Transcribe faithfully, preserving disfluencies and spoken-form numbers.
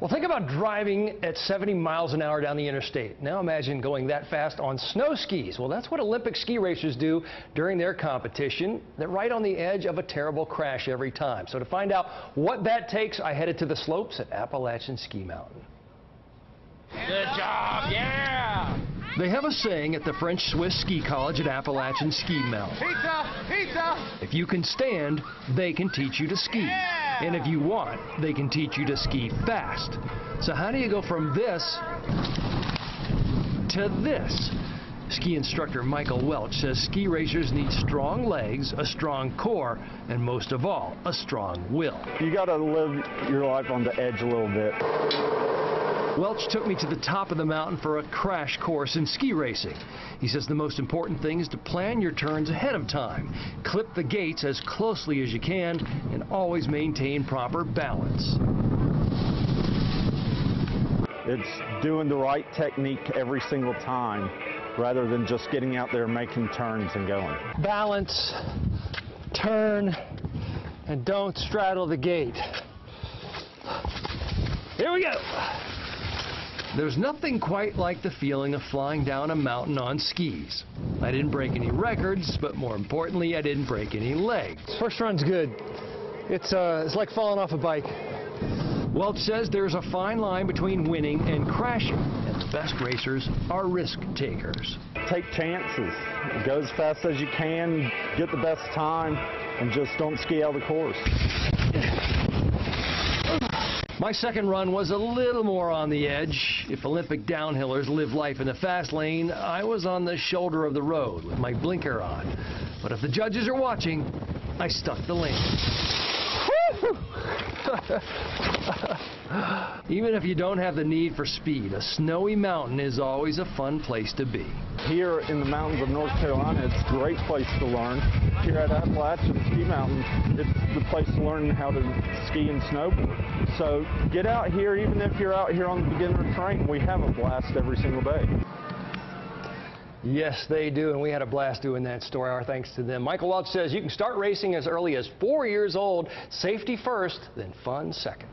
Well, think about driving at seventy miles an hour down the interstate. Now imagine going that fast on snow skis. Well, that's what Olympic ski racers do during their competition. They're right on the edge of a terrible crash every time. So to find out what that takes, I headed to the slopes at Appalachian Ski Mountain. Good job, yeah! They have a saying at the French-Swiss Ski College at Appalachian Ski Mountain. Pizza! Pizza! If you can stand, they can teach you to ski. Yeah! And if you want, they can teach you to ski fast. So how do you go from this to this? Ski instructor Michael Welch says ski racers need strong legs, a strong core, and most of all, a strong will. You got to live your life on the edge a little bit. Welch took me to the top of the mountain for a crash course in ski racing. He says the most important thing is to plan your turns ahead of time, clip the gates as closely as you can, and always maintain proper balance. It's doing the right technique every single time, rather than just getting out there making turns and going. Balance, turn, and don't straddle the gate. Here we go. There's nothing quite like the feeling of flying down a mountain on skis. I didn't break any records, but more importantly, I didn't break any legs. First run's good. It's, uh, it's like falling off a bike. Welch says there's a fine line between winning and crashing, and the best racers are risk takers. Take chances. Go as fast as you can, get the best time, and just don't ski out of the course. My second run was a little more on the edge. If Olympic downhillers live life in the fast lane, I was on the shoulder of the road with my blinker on. But if the judges are watching, I stuck the landing. Even if you don't have the need for speed, a snowy mountain is always a fun place to be. Here in the mountains of North Carolina, it's a great place to learn. Here at Appalachian Ski Mountain, it's the place to learn how to ski and snowboard. So get out here, even if you're out here on the beginner train, we have a blast every single day. Yes, they do, and we had a blast doing that story. Our thanks to them. Michael Welch says you can start racing as early as four years old. Safety first, then fun second.